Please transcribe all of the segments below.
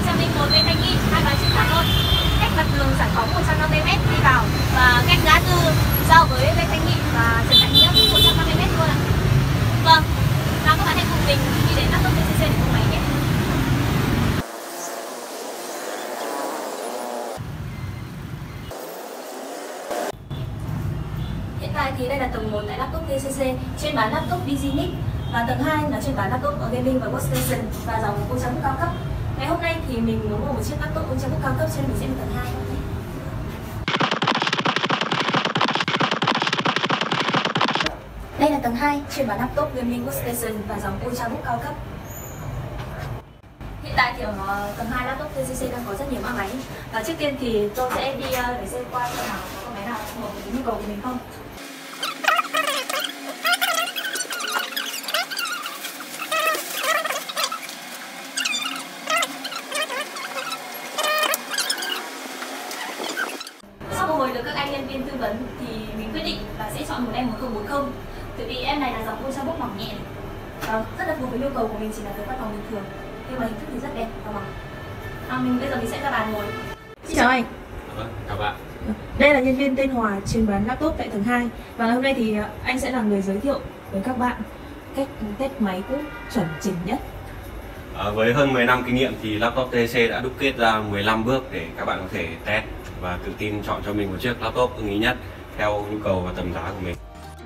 101 Lê Thanh Nghị, hai bà chữ Hà Nội. Cách mặt đường giải phóng 150m đi vào và cách ngã tư giao với Lê Thanh Nghị và Trần Đại Nghĩa 150m luôn ạ. Vâng, và các bạn hãy cùng mình đi đến laptop TCC để mua máy nhé. Hiện tại thì đây là tầng 1 tại laptop TCC, chuyên bán laptop Business, và tầng 2 là chuyên bán laptop gaming và workstation và dòng Ultrabook cao cấp. Ngày hôm nay thì mình muốn mua một chiếc laptop Ultrabook cao cấp cho nên mình sẽ đi tầng 2 thôi. Đây là tầng 2, chuyên bán laptop gaming workstation và dòng Ultrabook cao cấp. Hiện tại thì ở tầng 2 laptop TCC đang có rất nhiều mã máy. Và trước tiên thì tôi sẽ đi để xem qua xem nào có máy nào phù hợp với nhu cầu của mình không. Sau một hồi được các anh nhân viên tư vấn thì mình quyết định là sẽ chọn một em 1040. Tại vì em này là dòng Ultrabook mỏng nhẹ, rất là phù hợp với nhu cầu của mình, chỉ là với văn phòng bình thường, nhưng mà hình thức thì rất đẹp và mỏng. Bây giờ mình sẽ ra bàn ngồi. Xin chào anh. Vâng, chào bạn. Đây là nhân viên tên Hòa, chuyên bán laptop tại tầng 2. Và ngày hôm nay thì anh sẽ là người giới thiệu với các bạn cách test máy cũ chuẩn chỉnh nhất. Với hơn 10 năm kinh nghiệm thì laptop TCC đã đúc kết ra 15 bước để các bạn có thể test và tự tin chọn cho mình một chiếc laptop ưng ý nhất theo nhu cầu và tầm giá của mình.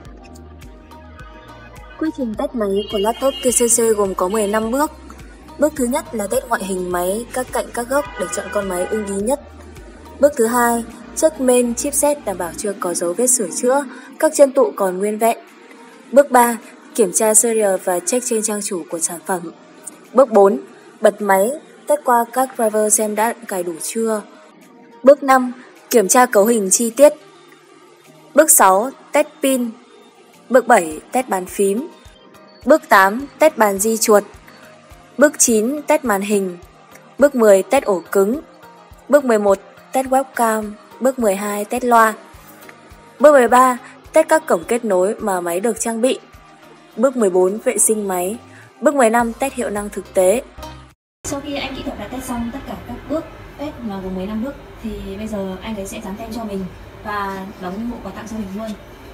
Quy trình test máy của laptop TCC gồm có 15 bước. Bước thứ nhất là test ngoại hình máy, các cạnh các góc để chọn con máy ưng ý nhất. Bước thứ hai, check main chipset đảm bảo chưa có dấu vết sửa chữa, các chân tụ còn nguyên vẹn. Bước 3, kiểm tra serial và check trên trang chủ của sản phẩm. Bước 4, bật máy, test qua các driver xem đã cài đủ chưa. Bước 5, kiểm tra cấu hình chi tiết. Bước 6, test pin. Bước 7, test bàn phím. Bước 8, test bàn di chuột. Bước 9, test màn hình. Bước 10, test ổ cứng. Bước 11, test webcam. Bước 12, test loa. Bước 13, test các cổng kết nối mà máy được trang bị. Bước 14, vệ sinh máy. Bước 15, test hiệu năng thực tế. Sau khi anh kỹ thuật đã test xong tất cả các bước test mà gồm 15 bước thì bây giờ anh ấy sẽ dán tem cho mình và đóng bộ quà tặng cho mình luôn.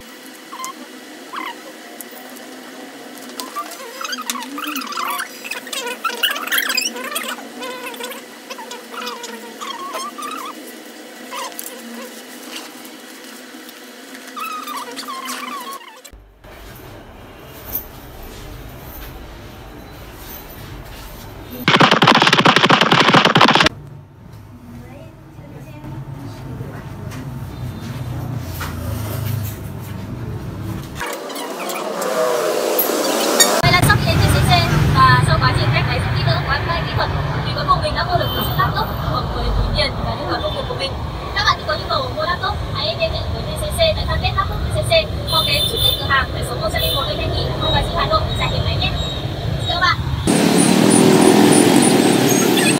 Thì cuối cùng mình đã mua được một chiếc laptop phù hợp với túi tiền và nhu cầu công việc của mình. Các bạn có nhu cầu mua laptop, hãy liên hệ với TCC tại fanpage laptop TCC hoặc đến trực tiếp cửa hàng tại số 101 Lê Thanh Nghị, Hai Bà Trưng, Hà Nội để trải nghiệm máy nhé.